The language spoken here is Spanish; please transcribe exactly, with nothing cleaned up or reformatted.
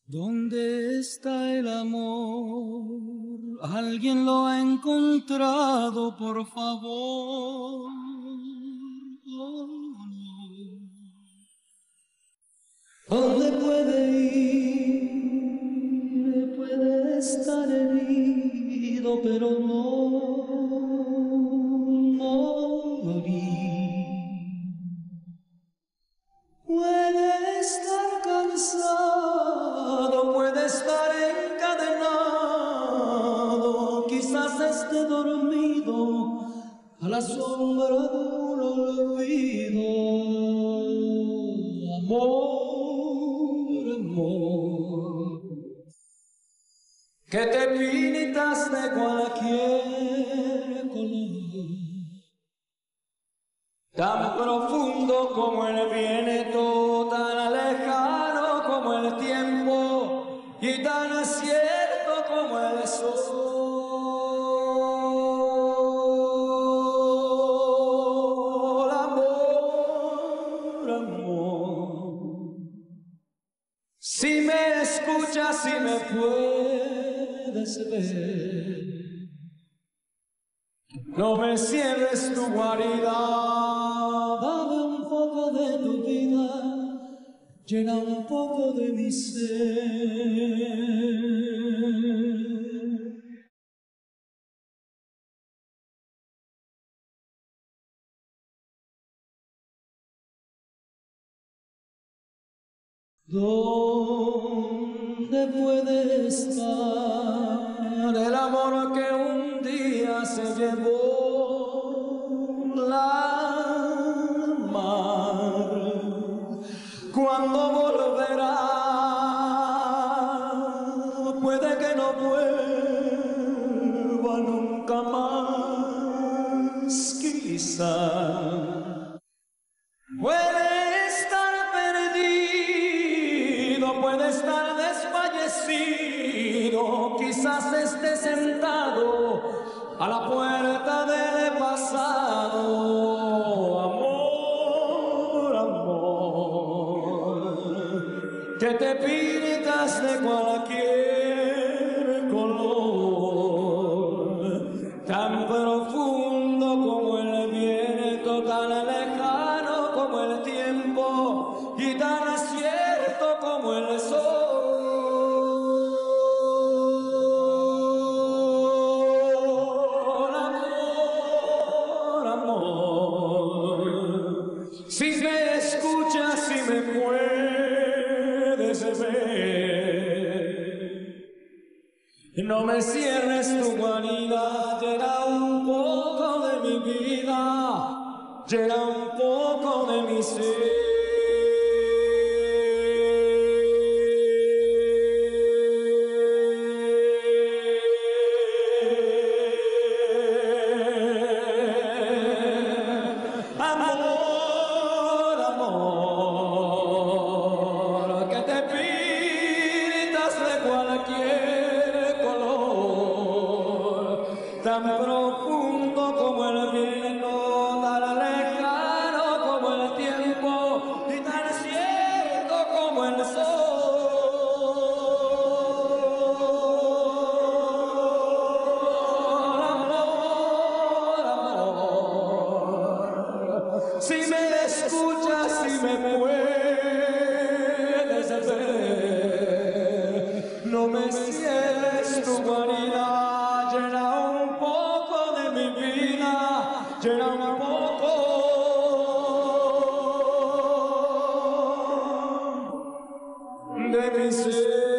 ¿Dónde está el amor? ¿Alguien lo ha encontrado, por favor? Oh, no. ¿Dónde puede ir? Puede estar herido, pero no morir. Puede estar cansado, puede estar encadenado, quizás esté dormido a la sombra de un olvido. Amor, amor, que te pintas de cualquier color, tan profundo como el viento, tan lejano como el tiempo y tan cierto como el sol. Amor, amor, si me escuchas, si me puedes ver, no me cierres tu guarida, dame un poco de tu vida, llena un poco de mi ser. ¿Dónde puede estar el amor que un día se llevó la mar? ¿Cuándo volverá? Puede que no vuelva nunca más, quizá. Puede estar perdido, puede estar desfallecido, quizás esté sentado a la puerta del pasado. Amor, amor, que te pintas de cualquier color, tan profundo como el viento, tan lejano como el tiempo y tan cierto como el sol. Amor, amor, si me escuchas, si me puedes ver, no me cierres tu guarida, llena un poco de mi vida, llena un poco de mi ser. Amor, amor, que te pintas de cualquier color, tan profundo como el viento, tan lejano como el tiempo y tan cierto como el sol. Amor, amor, si me escuchas, si me puedes ver, no me cierres tu guarida, llena un poco de mi vida, llena un poco de mi ser.